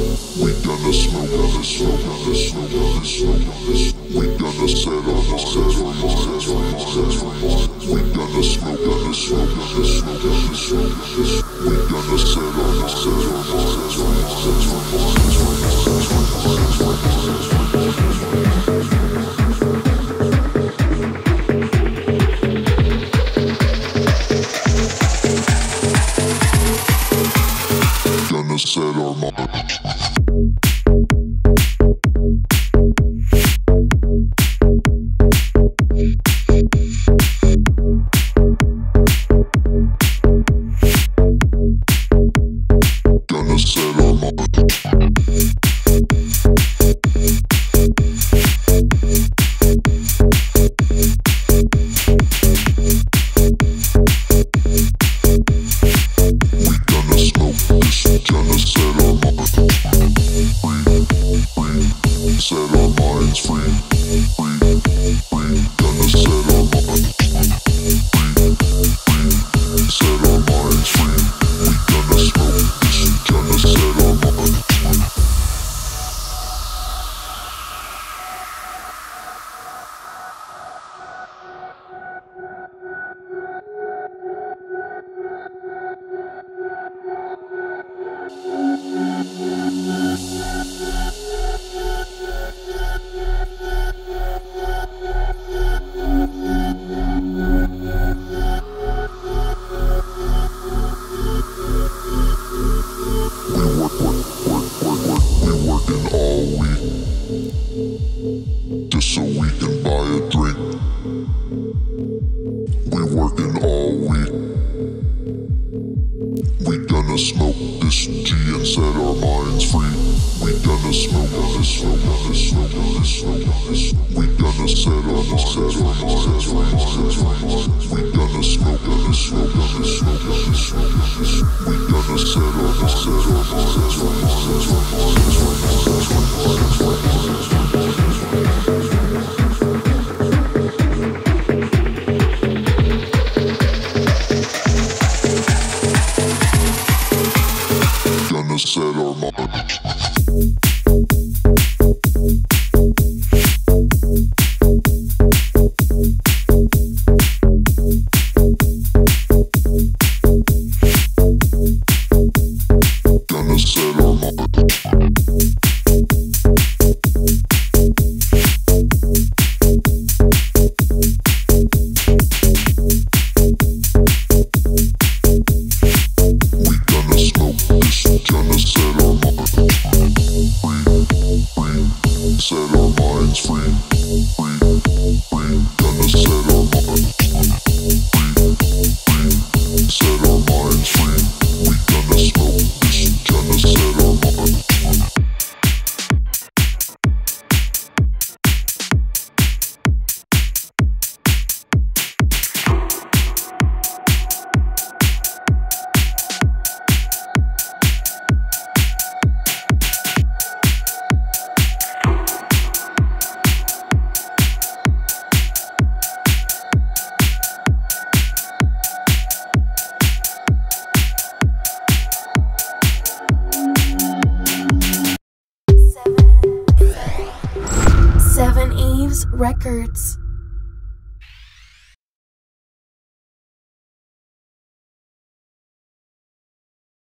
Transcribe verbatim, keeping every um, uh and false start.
We gonna smoke, gonna smoke, gonna smoke, gonna smoke, gonna smoke. We gonna set our minds, set our minds, set our minds, set our minds. We gonna smoke, gonna smoke, gonna smoke, gonna smoke, gonna smoke. We gonna set our minds, set our minds, set our minds, set our minds, set our minds. Gonna set our minds. Just so we can buy a drink. We working all week. We gonna smoke this G and set our minds free. We gonna smoke, gonna smoke, gonna smoke, gonna smoke, gonna smoke. We gonna set our minds, set our minds, set our minds, set our minds. We gonna smoke, gonna smoke, gonna smoke, gonna smoke, gonna smoke. We gonna set our minds, set our minds, set our minds, set our minds, set our minds, set our minds, set our minds. Set our minds. Gonna set our minds. Set our minds free, free, free. Gonna set our minds free, free. Set our minds free. We gonna smoke this. Gonna set our minds. Seven Eves Records.